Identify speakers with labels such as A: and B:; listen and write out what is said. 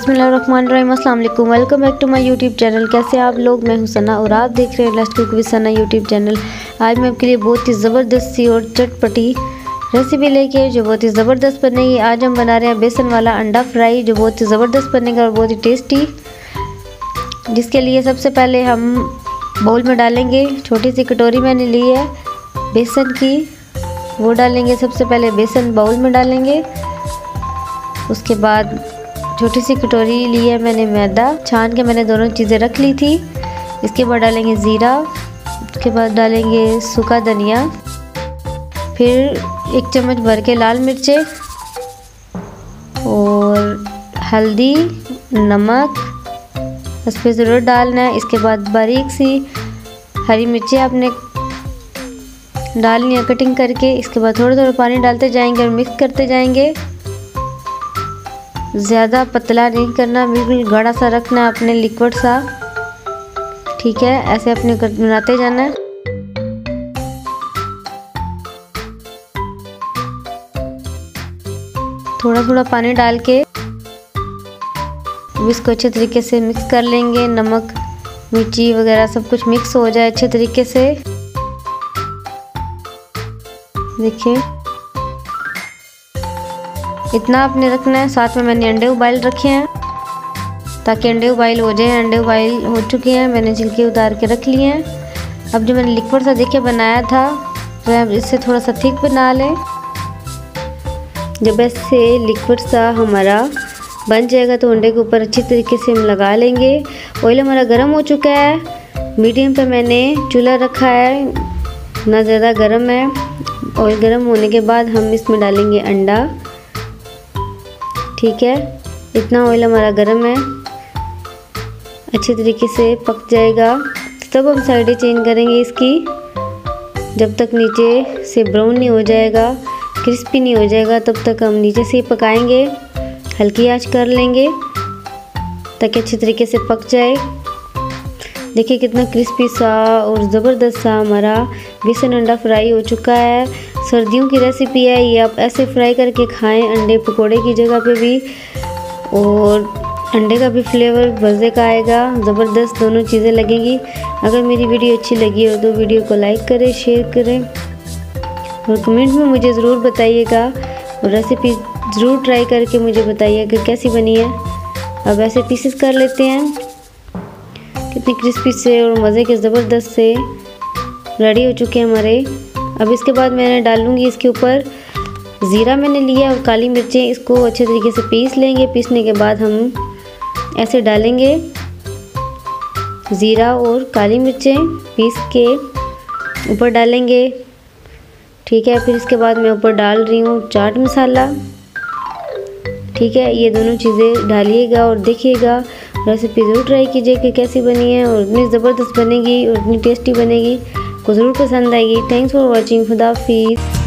A: बिस्मिल्लाहिर्रहमानिर्रहीम, अस्सलाम वालेकुम। Welcome back to my YouTube channel. कैसे आप लोग? मैं हूं सना और आप देख रहे हैं let's cook with Sana YouTube channel. आज मैं आपके लिए बहुत ही ज़बरदस्त सी और चटपटी रेसिपी लेके जो बहुत ही ज़बरदस्त बनेगी। आज हम बना रहे हैं बेसन वाला अंडा फ्राई जो बहुत ही ज़बरदस्त बनेगा और बहुत ही टेस्टी। जिसके लिए सबसे पहले हम बाउल में डालेंगे, छोटी सी कटोरी मैंने ली है बेसन की, वो डालेंगे। सबसे पहले बेसन बाउल में डालेंगे। उसके बाद छोटी सी कटोरी ली है मैंने मैदा, छान के मैंने दोनों चीज़ें रख ली थी। इसके बाद डालेंगे ज़ीरा, उसके बाद डालेंगे सूखा धनिया, फिर 1 चम्मच भर के लाल मिर्चें और हल्दी, नमक इस पर ज़रूर डालना है। इसके बाद बारीक सी हरी मिर्चें आपने डालनी है कटिंग करके। इसके बाद थोड़ा थोड़ा पानी डालते जाएंगे और मिक्स करते जाएंगे। ज़्यादा पतला नहीं करना, बिल्कुल गाढ़ा सा रखना है अपने, लिक्विड सा, ठीक है। ऐसे अपने बनाते जाना है। थोड़ा थोड़ा पानी डाल के इसको अच्छे तरीके से मिक्स कर लेंगे। नमक मिर्ची वगैरह सब कुछ मिक्स हो जाए अच्छे तरीके से। देखिए इतना आपने रखना है। साथ में मैंने अंडे उबाल रखे हैं ताकि अंडे उबाइल हो जाए। अंडे उबाइल हो चुके हैं, मैंने छिलके उतार के रख लिए हैं। अब जो मैंने लिक्विड सा देखिए बनाया था वह अब इससे थोड़ा सा थिक बना लें। जब ऐसे लिक्विड सा हमारा बन जाएगा तो अंडे के ऊपर अच्छी तरीके से हम लगा लेंगे। ऑयल हमारा गर्म हो चुका है, मीडियम पे मैंने चूल्हा रखा है, ना ज़्यादा गर्म है। ऑयल गर्म होने के बाद हम इसमें डालेंगे अंडा, ठीक है। इतना ऑयल हमारा गर्म है, अच्छे तरीके से पक जाएगा। तब हम साइडें चेंज करेंगे इसकी, जब तक नीचे से ब्राउन नहीं हो जाएगा, क्रिस्पी नहीं हो जाएगा, तब तक हम नीचे से ही पकाएंगे। हल्की आंच कर लेंगे ताकि अच्छे तरीके से पक जाए। देखिए कितना क्रिस्पी सा और ज़बरदस्त सा हमारा बेसन अंडा फ्राई हो चुका है। सर्दियों की रेसिपी है ये, आप ऐसे फ्राई करके खाएं अंडे पकोड़े की जगह पे भी, और अंडे का भी फ्लेवर मज़े का आएगा, ज़बरदस्त दोनों चीज़ें लगेंगी। अगर मेरी वीडियो अच्छी लगी हो तो वीडियो को लाइक करें, शेयर करें और कमेंट में मुझे ज़रूर बताइएगा और रेसिपी ज़रूर ट्राई करके मुझे बताइएगा कि कैसी बनी है। अब ऐसे पीसेस कर लेते हैं, कितनी क्रिस्पी से और मज़े के ज़बरदस्त से रेडी हो चुके हैं हमारे। अब इसके बाद मैंने डालूँगी इसके ऊपर ज़ीरा मैंने लिया और काली मिर्चें, इसको अच्छे तरीके से पीस लेंगे। पीसने के बाद हम ऐसे डालेंगे ज़ीरा और काली मिर्चें पीस के ऊपर डालेंगे, ठीक है। फिर इसके बाद मैं ऊपर डाल रही हूँ चाट मसाला, ठीक है। ये दोनों चीज़ें डालिएगा और देखिएगा, रेसिपी ज़रूर ट्राई कीजिए कि कैसी बनी है और इतनी ज़बरदस्त बनेगी और इतनी टेस्टी बनेगी, को ज़रूर पसंद आएगी। Thanks for watching. खुदा हाफिज़।